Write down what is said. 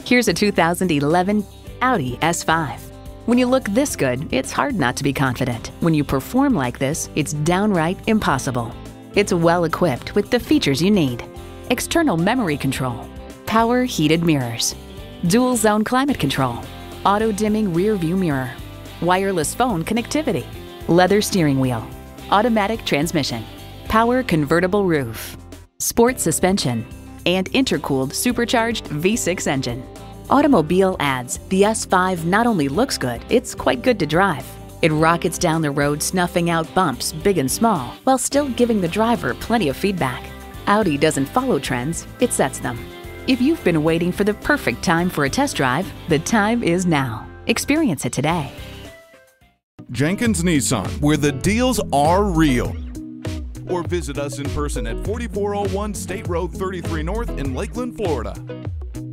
Here's a 2011 Audi S5. When you look this good, it's hard not to be confident. When you perform like this, it's downright impossible. It's well equipped with the features you need: external memory control, power heated mirrors, dual zone climate control, auto dimming rear view mirror, wireless phone connectivity, leather steering wheel, automatic transmission, power convertible roof, sport suspension, and intercooled supercharged V6 engine. Automobile adds, the S5 not only looks good, it's quite good to drive. It rockets down the road snuffing out bumps, big and small, while still giving the driver plenty of feedback. Audi doesn't follow trends, it sets them. If you've been waiting for the perfect time for a test drive, the time is now. Experience it today. Jenkins Nissan, where the deals are real. Or visit us in person at 4401 State Road 33 North in Lakeland, Florida.